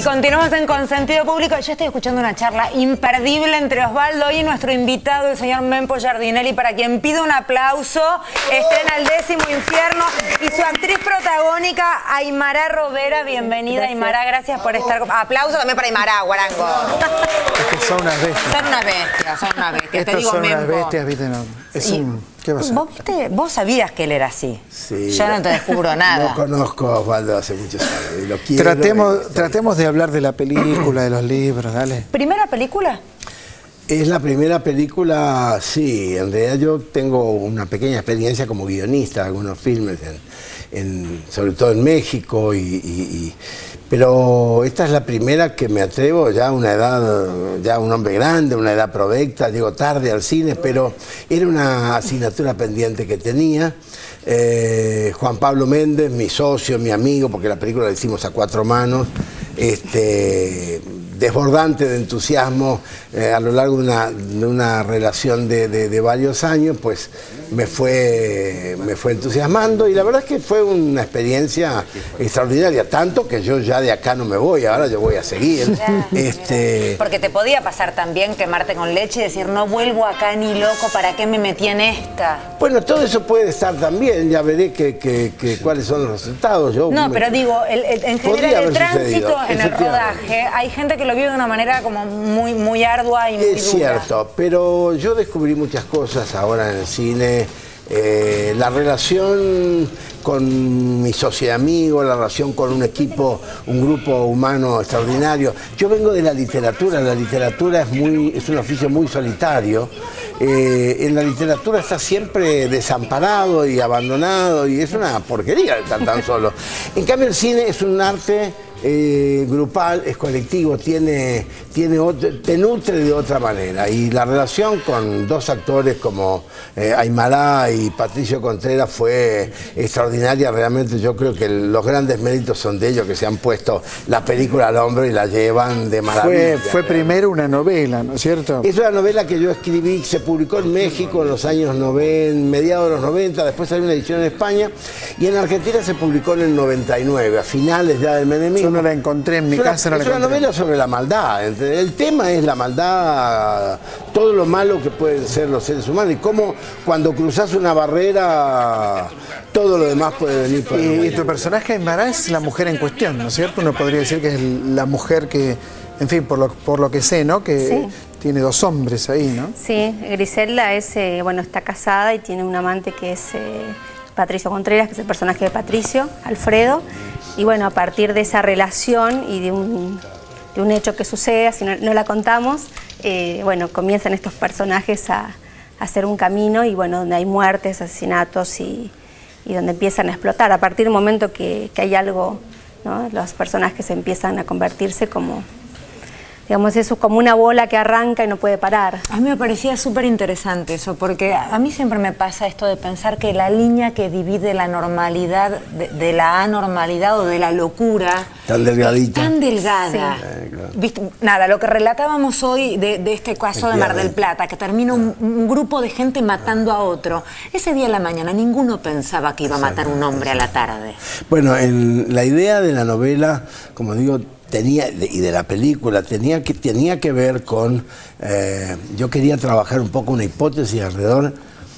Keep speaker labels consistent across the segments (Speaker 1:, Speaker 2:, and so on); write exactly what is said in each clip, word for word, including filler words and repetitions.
Speaker 1: continuamos en Consentido Público. Yo estoy escuchando una charla imperdible entre Osvaldo y nuestro invitado, el señor Mempo Giardinelli, para quien pido un aplauso. Estrena El Décimo Infierno y su actriz protagónica, Aymara Robera. Bienvenida, gracias. Aymara, gracias por estar. Aplauso también para Aymara, guarango.
Speaker 2: Es que son unas bestias.
Speaker 1: Son unas bestias, son unas bestias.
Speaker 2: Estos
Speaker 1: Te digo,
Speaker 2: son
Speaker 1: Mempo.
Speaker 2: unas bestias, viste, no. Es
Speaker 1: Y,
Speaker 2: un... ¿Qué pasa?
Speaker 1: ¿Vos, viste, vos sabías que él era así.
Speaker 3: Sí.
Speaker 1: Yo no te descubro nada.
Speaker 3: Lo conozco a Osvaldo hace muchos años y lo quiero.
Speaker 2: Tratemos, tratemos de hablar de la película, de los libros, dale.
Speaker 1: ¿Primera película?
Speaker 3: Es la primera película, sí. En realidad yo tengo una pequeña experiencia como guionista de algunos filmes, en, en, sobre todo en México, y, y, y, pero esta es la primera que me atrevo ya a una edad, ya un hombre grande, una edad provecta, llego tarde al cine, pero era una asignatura pendiente que tenía. Eh, Juan Pablo Méndez, mi socio, mi amigo, porque la película la hicimos a cuatro manos, este... desbordante de entusiasmo eh, a lo largo de una, de una relación de, de, de varios años, pues me fue, me fue entusiasmando, y la verdad es que fue una experiencia extraordinaria, tanto que yo ya de acá no me voy, ahora yo voy a seguir. este...
Speaker 1: Porque te podía pasar también quemarte con leche y decir, no vuelvo acá ni loco, ¿para qué me metí en esta?
Speaker 3: Bueno, todo eso puede estar también, ya veré que, que, que, cuáles son los resultados. Yo
Speaker 1: no,
Speaker 3: me...
Speaker 1: pero digo, el, el, en general el tránsito en el rodaje, hay gente que lo vive de una manera como muy, muy ardua y muy
Speaker 3: Es
Speaker 1: dura.
Speaker 3: cierto, pero yo descubrí muchas cosas ahora en el cine. Eh, la relación con mi socio y amigo, la relación con un equipo, un grupo humano extraordinario. Yo vengo de la literatura, la literatura es, muy, es un oficio muy solitario. Eh, en la literatura está siempre desamparado y abandonado, y es una porquería estar tan solo. En cambio el cine es un arte eh, grupal, es colectivo, tiene, tiene otro, te nutre de otra manera, y la relación con dos actores como eh, Aymara y Patricio Contreras fue extraordinaria. Realmente yo creo que los grandes méritos son de ellos, que se han puesto la película al hombro y la llevan de maravilla.
Speaker 2: Fue, fue primero una novela, ¿no es cierto?
Speaker 3: Es una novela que yo escribí, se publicó en México en los años noventa, mediados de los noventa, después salió una edición en España, y en Argentina se publicó en el noventa y nueve, a finales ya del menemismo.
Speaker 2: Yo no la encontré en mi
Speaker 3: es una,
Speaker 2: casa, no la
Speaker 3: Es una
Speaker 2: encontré.
Speaker 3: novela sobre la maldad. El tema es la maldad, todo lo malo que pueden ser los seres humanos, y cómo cuando cruzas una barrera, todo lo demás puede venir por el
Speaker 2: Y, y tu personaje Aymara es la mujer en cuestión, ¿no es cierto? Uno podría decir que es la mujer que, en fin, por lo, por lo que sé, ¿no? Que
Speaker 4: sí.
Speaker 2: Tiene dos hombres ahí, ¿no?
Speaker 4: Sí, Griselda es, eh, bueno, está casada y tiene un amante que es eh, Patricio Contreras, que es el personaje de Patricio, Alfredo. Y bueno, a partir de esa relación y de un, de un hecho que sucede, así no, no la contamos, eh, bueno, comienzan estos personajes a, a hacer un camino, y bueno, donde hay muertes, asesinatos y, y donde empiezan a explotar. A partir del momento que, que hay algo, ¿no? Los personajes empiezan a convertirse como... Digamos, eso es como una bola que arranca y no puede parar.
Speaker 1: A mí me parecía súper interesante eso, porque a mí siempre me pasa esto de pensar que la línea que divide la normalidad de, de la anormalidad o de la locura...
Speaker 3: Tan delgadita.
Speaker 1: Tan delgada.
Speaker 4: Sí.
Speaker 3: Eh, claro.
Speaker 1: ¿Viste? Nada, lo que relatábamos hoy de, de este caso de Mar del Plata, que termina un, un grupo de gente matando a otro. Ese día en la mañana ninguno pensaba que iba a matar un hombre a la tarde.
Speaker 3: Bueno, en la idea de la novela, como digo, tenía, y de la película, tenía que, tenía que ver con... Eh, yo quería trabajar un poco una hipótesis alrededor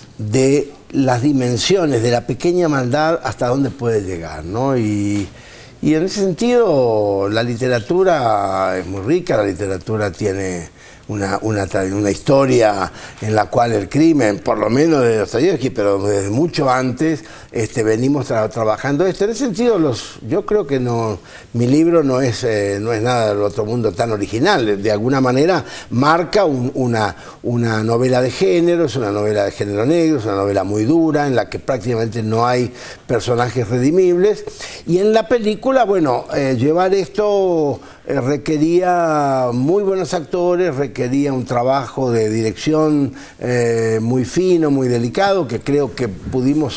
Speaker 3: de las dimensiones de la pequeña maldad, hasta dónde puede llegar, ¿no? Y, y en ese sentido, la literatura es muy rica, la literatura tiene... Una, una, una historia en la cual el crimen, por lo menos de Dostoyevski, pero desde mucho antes, este, venimos tra trabajando esto. En ese sentido, los, yo creo que no, mi libro no es, eh, no es nada del otro mundo tan original. De alguna manera marca un, una, una novela de género, es una novela de género negro, es una novela muy dura, en la que prácticamente no hay personajes redimibles. Y en la película, bueno, eh, llevar esto eh, requería muy buenos actores, requería un trabajo de dirección eh, muy fino, muy delicado, que creo que pudimos,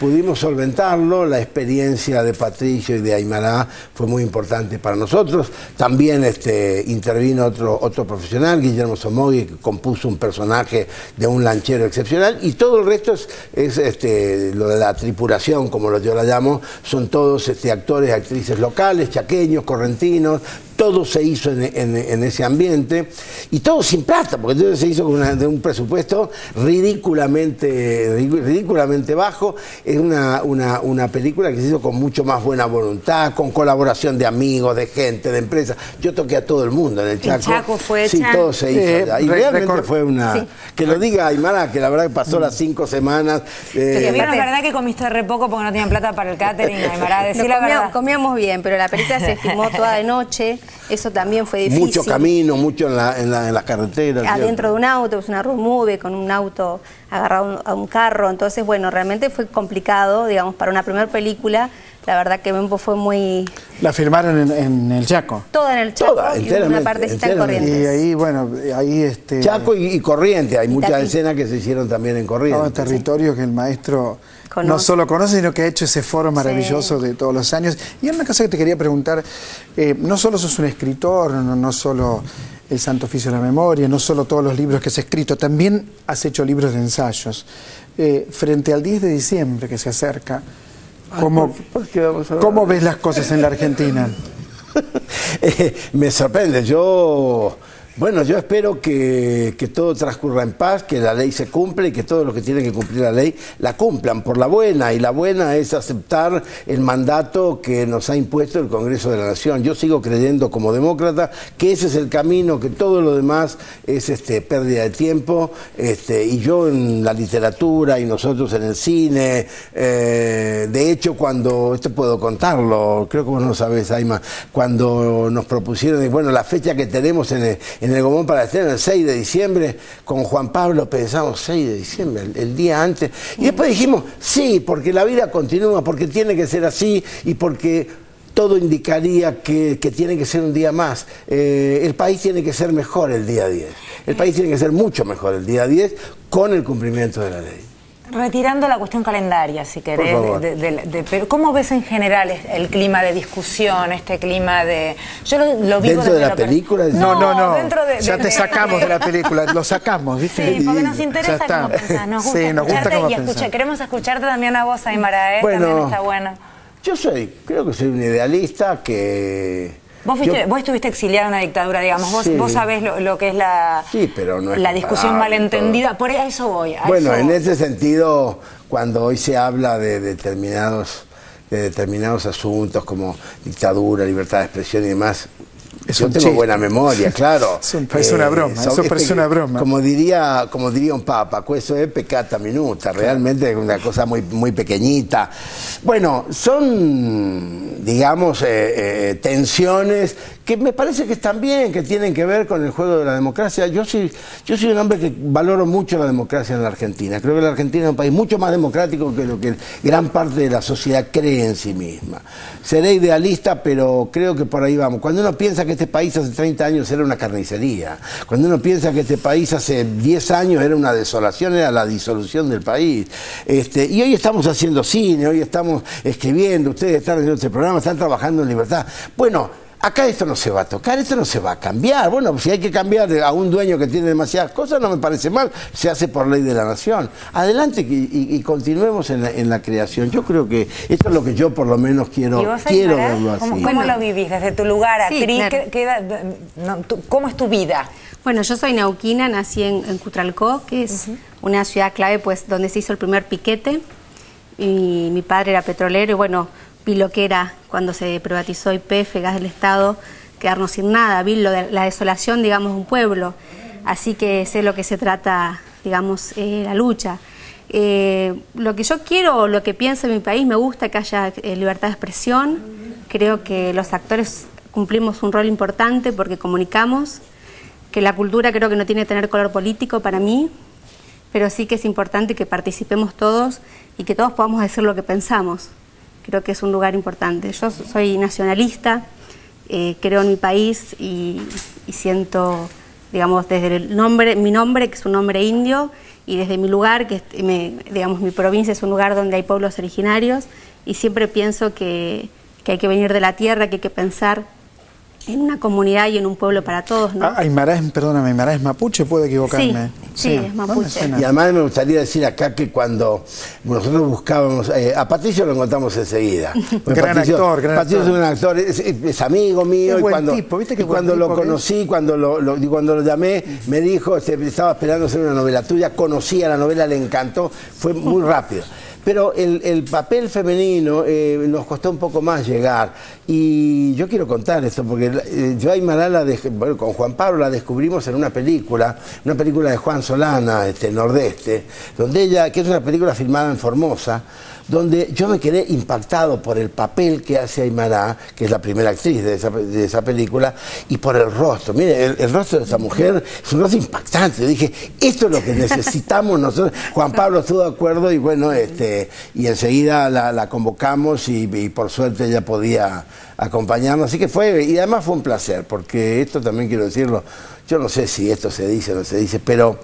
Speaker 3: pudimos solventarlo. La experiencia de Patricio y de Aymará fue muy importante para nosotros. También este, intervino otro, otro profesional, Guillermo Somogui, que compuso un personaje de un lanchero excepcional, y todo el resto es, es este, lo de la tripulación, como lo, yo la llamo, son todos este, actores y actrices locales, chaqueños, correntinos. Todo se hizo en, en, en ese ambiente, y todo sin plata, porque todo se hizo con una, de un presupuesto ridículamente, ridículamente bajo. Es una, una, una película que se hizo con mucho más buena voluntad, con colaboración de amigos, de gente, de empresas. Yo toqué a todo el mundo en el Chaco.
Speaker 1: El Chaco fue
Speaker 3: Sí,
Speaker 1: hecha.
Speaker 3: todo se hizo.
Speaker 2: Eh,
Speaker 3: y
Speaker 2: re,
Speaker 3: realmente
Speaker 2: record...
Speaker 3: fue una...
Speaker 1: Sí.
Speaker 3: Que lo diga Aymara, que la verdad que pasó las cinco semanas. Eh,
Speaker 1: Pero vieron, la verdad que comiste re poco porque no tenían plata para el catering, Aymara, decí
Speaker 4: No,
Speaker 1: la
Speaker 4: comíamos,
Speaker 1: verdad.
Speaker 4: comíamos bien, pero la película se filmó toda de noche, eso también fue difícil.
Speaker 3: mucho camino, mucho en, la, en, la, en las carreteras.
Speaker 4: Adentro de un auto, es una road movie, con un auto agarrado a un carro, entonces bueno, realmente fue complicado, digamos, para una primera película. La verdad que Mempo fue muy...
Speaker 2: La filmaron en, en el Chaco.
Speaker 4: Toda en el Chaco.
Speaker 3: Toda,
Speaker 4: y una partecita en Corrientes.
Speaker 2: Y ahí, bueno, ahí este...
Speaker 3: Chaco y, y Corrientes, hay
Speaker 4: y
Speaker 3: muchas
Speaker 4: Tati.
Speaker 3: escenas que se hicieron también en Corrientes.
Speaker 2: Todo territorio que el maestro
Speaker 4: Conoce.
Speaker 2: no solo conoce, sino que ha hecho ese foro maravilloso
Speaker 4: Sí.
Speaker 2: de todos los años. Y hay una cosa que te quería preguntar, eh, no solo sos un escritor, no, no solo el Santo Oficio de la Memoria, no solo todos los libros que has escrito, también has hecho libros de ensayos. Eh, frente al diez de diciembre que se acerca, ¿cómo,
Speaker 3: ¿Por qué vamos a hablar?
Speaker 2: ¿cómo ves las cosas en la Argentina?
Speaker 3: eh, me sorprende, yo... Bueno, yo espero que, que todo transcurra en paz, que la ley se cumpla y que todos los que tienen que cumplir la ley la cumplan por la buena, y la buena es aceptar el mandato que nos ha impuesto el Congreso de la Nación. Yo sigo creyendo como demócrata que ese es el camino, que todo lo demás es este, pérdida de tiempo, este, y yo en la literatura y nosotros en el cine, eh, de hecho cuando, esto puedo contarlo, creo que vos no sabés, Ayma, cuando nos propusieron, bueno, la fecha que tenemos en el en el Gomón para estreno, el seis de diciembre, con Juan Pablo pensamos seis de diciembre, el, el día antes, y después dijimos, sí, porque la vida continúa, porque tiene que ser así, y porque todo indicaría que, que tiene que ser un día más. Eh, el país tiene que ser mejor el día diez, el país tiene que ser mucho mejor el día diez, con el cumplimiento de la ley.
Speaker 1: Retirando la cuestión calendaria, si querés,
Speaker 3: Por favor.
Speaker 1: de, de, de, de, pero ¿cómo ves en general el clima de discusión, este clima de... Yo lo, lo vivo
Speaker 3: ¿Dentro de
Speaker 1: desde
Speaker 3: la
Speaker 1: lo per-
Speaker 3: película?
Speaker 2: No, no, no,
Speaker 1: dentro de,
Speaker 2: ya
Speaker 1: de-
Speaker 2: te
Speaker 1: de-
Speaker 2: sacamos de la película, lo sacamos, ¿viste?
Speaker 1: Sí, porque nos
Speaker 2: Ya
Speaker 1: interesa
Speaker 2: está.
Speaker 1: cómo pensás, nos gusta
Speaker 2: Sí, nos gusta
Speaker 1: escucharte
Speaker 2: cómo
Speaker 1: y escucha,
Speaker 2: pensás.
Speaker 1: queremos escucharte también a vos, Aymara, ¿eh?
Speaker 3: Bueno.
Speaker 1: También está bueno.
Speaker 3: Yo soy, creo que soy un idealista que...
Speaker 1: Vos, fuiste,
Speaker 3: yo-
Speaker 1: vos estuviste exiliado en una dictadura, digamos, vos,
Speaker 3: Sí.
Speaker 1: vos sabés lo, lo que es la,
Speaker 3: Sí, pero no es
Speaker 1: la discusión
Speaker 3: comparable
Speaker 1: malentendida, por a eso voy. A
Speaker 3: Bueno,
Speaker 1: eso
Speaker 3: en
Speaker 1: voy.
Speaker 3: ese sentido, cuando hoy se habla de determinados, de determinados asuntos como dictadura, libertad de expresión y demás,
Speaker 2: Es
Speaker 3: yo
Speaker 2: un
Speaker 3: tengo
Speaker 2: chiste.
Speaker 3: buena memoria, claro.
Speaker 2: Es un- parece una broma,
Speaker 3: son-
Speaker 2: eso
Speaker 3: es
Speaker 2: parece
Speaker 3: que,
Speaker 2: una broma.
Speaker 3: Como diría, como diría un papa, questo es peccata minuta, realmente es una cosa muy, muy pequeñita. Bueno, son, digamos, eh, eh, tensiones que me parece que están bien, que tienen que ver con el juego de la democracia. Yo soy, yo soy un hombre que valoro mucho la democracia en la Argentina. Creo que la Argentina es un país mucho más democrático que lo que gran parte de la sociedad cree en sí misma. Seré idealista, pero creo que por ahí vamos. Cuando uno piensa que este país hace treinta años era una carnicería, cuando uno piensa que este país hace diez años era una desolación, era la disolución del país, este, y hoy estamos haciendo cine, hoy estamos escribiendo, ustedes están haciendo este programa, están trabajando en libertad. Bueno, acá esto no se va a tocar, esto no se va a cambiar. Bueno, si hay que cambiar a un dueño que tiene demasiadas cosas, no me parece mal, se hace por ley de la nación. Adelante y, y, y continuemos en la, en la creación. Yo creo que esto es lo que yo por lo menos quiero,
Speaker 1: ¿Y vos,
Speaker 3: quiero
Speaker 1: Aymara?
Speaker 3: verlo así.
Speaker 1: ¿Cómo, cómo
Speaker 4: Bueno.
Speaker 1: lo vivís desde tu lugar,
Speaker 4: Sí,
Speaker 1: actriz?
Speaker 4: claro.
Speaker 1: ¿Qué- qué edad- no, tú- ¿Cómo es tu vida?
Speaker 4: Bueno, yo soy neuquina, nací en, en Cutralcó, que es una ciudad clave, pues, donde se hizo el primer piquete. Y mi padre era petrolero y, bueno, vi lo que era cuando se privatizó Y P F, gas del Estado, quedarnos sin nada. Vi lo de, la desolación, digamos, de un pueblo. Así que sé lo que se trata, digamos, eh, la lucha. Eh, lo que yo quiero, lo que pienso en mi país, me gusta que haya eh, libertad de expresión. Creo que los actores cumplimos un rol importante porque comunicamos, que la cultura creo que no tiene que tener color político para mí, pero sí que es importante que participemos todos y que todos podamos decir lo que pensamos. Creo que es un lugar importante. Yo soy nacionalista, eh, creo en mi país y, y siento, digamos, desde el nombre, mi nombre, que es un nombre indio, y desde mi lugar, que me, digamos mi provincia es un lugar donde hay pueblos originarios, y siempre pienso que, que hay que venir de la tierra, que hay que pensar en una comunidad y en un pueblo para todos, ¿no?
Speaker 2: Ah, Aymara es, perdóname, Aymara es mapuche, ¿puedo equivocarme?
Speaker 4: Sí, sí, es mapuche.
Speaker 3: Y además me gustaría decir acá que cuando nosotros buscábamos, eh, a Patricio lo encontramos enseguida.
Speaker 2: Gran
Speaker 3: Patricio,
Speaker 2: actor, gran
Speaker 3: Patricio
Speaker 2: actor.
Speaker 3: es un actor, es, es amigo mío.
Speaker 2: Es
Speaker 3: y
Speaker 2: buen
Speaker 3: cuando,
Speaker 2: tipo, ¿viste qué
Speaker 3: y
Speaker 2: buen
Speaker 3: cuando
Speaker 2: tipo
Speaker 3: lo
Speaker 2: que
Speaker 3: conocí, cuando lo, lo, y cuando lo llamé, me dijo, este, estaba esperando hacer una novela tuya, conocía la novela, le encantó, fue muy rápido. Pero el, el papel femenino eh, nos costó un poco más llegar. Y yo quiero contar esto, porque eh, yo a Aymara la de, bueno, con Juan Pablo la descubrimos en una película, una película de Juan Solana, este, Nordeste, donde ella, que es una película filmada en Formosa, donde yo me quedé impactado por el papel que hace Aymara, que es la primera actriz de esa, de esa película, y por el rostro. Mire, el, el rostro de esa mujer es un rostro impactante. Yo dije, esto es lo que necesitamos nosotros. Juan Pablo estuvo de acuerdo y bueno, este, y enseguida la, la convocamos y, y por suerte ella podía acompañarnos. Así que fue, y además fue un placer, porque esto también quiero decirlo, yo no sé si esto se dice o no se dice, pero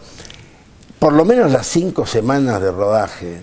Speaker 3: por lo menos las cinco semanas de rodaje,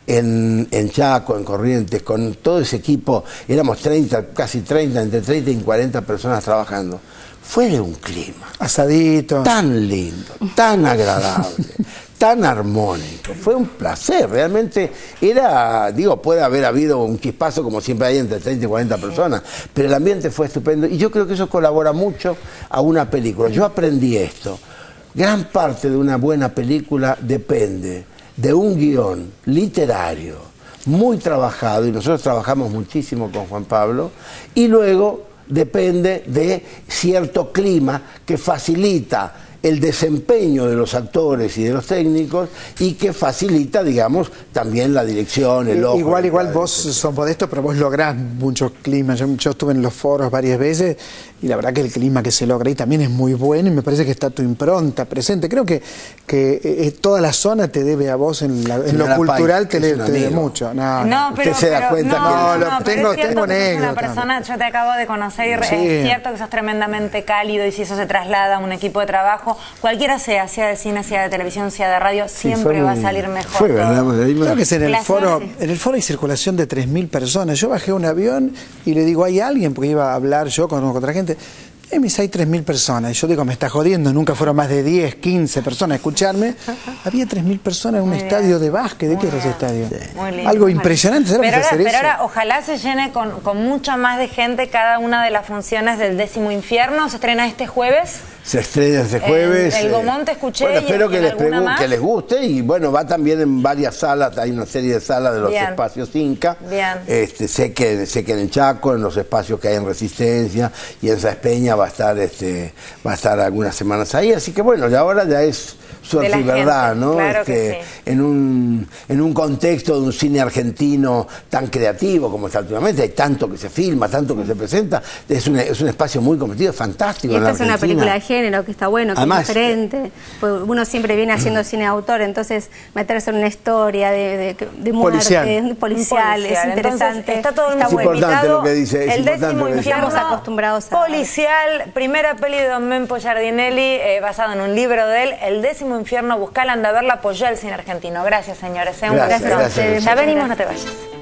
Speaker 3: En, en Chaco, en Corrientes, con todo ese equipo, éramos treinta, casi treinta, entre treinta y cuarenta personas trabajando. Fue de un clima
Speaker 2: Asadito.
Speaker 3: tan lindo, tan agradable, tan armónico. Fue un placer, realmente era, digo, puede haber habido un chispazo como siempre hay entre treinta y cuarenta personas, pero el ambiente fue estupendo y yo creo que eso colabora mucho a una película. Yo aprendí esto. Gran parte de una buena película depende de un guión literario muy trabajado, y nosotros trabajamos muchísimo con Juan Pablo, y luego depende de cierto clima que facilita el desempeño de los actores y de los técnicos y que facilita, digamos, también la dirección, el ojo.
Speaker 2: Igual, igual
Speaker 3: el...
Speaker 2: vos sos modesto, pero vos lográs muchos climas. Yo, yo estuve en los foros varias veces y la verdad que el clima que se logra ahí también es muy bueno y me parece que está tu impronta presente. Creo que, que eh, toda la zona te debe a vos en, la, en lo cultural, te, le, te debe mucho. No,
Speaker 1: no, pero,
Speaker 3: usted se da
Speaker 1: pero,
Speaker 3: cuenta
Speaker 1: no,
Speaker 3: que...
Speaker 1: No,
Speaker 2: lo,
Speaker 1: no,
Speaker 2: tengo,
Speaker 1: pero es cierto
Speaker 2: tengo
Speaker 1: que sos
Speaker 2: anécdota.
Speaker 1: una persona, yo te acabo de conocer y
Speaker 2: sí.
Speaker 1: es cierto que sos tremendamente cálido y si eso se traslada a un equipo de trabajo, cualquiera sea, sea de cine, sea de televisión, sea de radio, siempre
Speaker 3: sí,
Speaker 1: va
Speaker 3: muy,
Speaker 1: a salir mejor.
Speaker 3: Fue verdad,
Speaker 2: creo que es en el
Speaker 1: Placer,
Speaker 2: foro,
Speaker 1: sí.
Speaker 2: en el foro hay circulación de tres mil personas. Yo bajé un avión y le digo, ¿hay alguien? Porque iba a hablar yo con, con otra gente. Y me dice, hay tres mil personas. Y yo digo, me está jodiendo, nunca fueron más de diez, quince personas a escucharme. Había tres mil personas en un
Speaker 1: Muy
Speaker 2: estadio
Speaker 1: bien.
Speaker 2: de básquet. ¿De qué era ese
Speaker 1: bien.
Speaker 2: estadio?
Speaker 1: Sí. Muy lindo.
Speaker 2: Algo impresionante. ¿Sabes
Speaker 1: Pero,
Speaker 2: lo que
Speaker 1: ahora,
Speaker 2: hacer
Speaker 1: pero
Speaker 2: eso?
Speaker 1: ahora, ojalá se llene con, con mucha más de gente cada una de las funciones del Décimo Infierno. ¿Se estrena este jueves?
Speaker 3: Se estrena este jueves.
Speaker 1: En el Gomón te escuché.
Speaker 3: Bueno,
Speaker 1: y
Speaker 3: espero
Speaker 1: en,
Speaker 3: que,
Speaker 1: en
Speaker 3: les
Speaker 1: alguna más.
Speaker 3: que les guste y bueno, va también en varias salas, hay una serie de salas de los
Speaker 1: Bien.
Speaker 3: espacios Inca.
Speaker 1: Bien.
Speaker 3: Este, sé que sé que en Chaco, en los espacios que hay en Resistencia y en Saespeña va a estar este va a estar algunas semanas ahí, así que bueno, y ahora ya es suerte y verdad,
Speaker 1: gente.
Speaker 3: ¿no?
Speaker 1: Claro
Speaker 3: este,
Speaker 1: que sí.
Speaker 3: en un en un contexto de un cine argentino tan creativo como está últimamente, hay tanto que se filma, tanto que se presenta, es un, es un espacio muy competitivo, fantástico.
Speaker 4: Y
Speaker 3: en la
Speaker 4: esta es una
Speaker 3: Argentina.
Speaker 4: película de género que está bueno, que
Speaker 3: Además,
Speaker 4: es diferente. Pues uno siempre viene haciendo cine de autor, entonces meterse en una historia de, de, de muerte,
Speaker 2: Policial.
Speaker 4: policial, policial, es interesante.
Speaker 1: Entonces, está todo el
Speaker 4: está
Speaker 1: mundo
Speaker 3: Es importante
Speaker 1: invitado.
Speaker 3: lo que dice, es
Speaker 1: El
Speaker 3: importante
Speaker 1: Décimo
Speaker 3: lo que dice.
Speaker 1: Infierno,
Speaker 4: Estamos acostumbrados a-
Speaker 1: policial, primera peli de Don Mempo Giardinelli, eh, basado en un libro de él, El Décimo Infierno, buscala, anda a verla, apoyá el cine argentino. Gracias, señores. eh, un
Speaker 3: Gracias,
Speaker 1: beso.
Speaker 3: gracias.
Speaker 1: Ya venimos, no te vayas.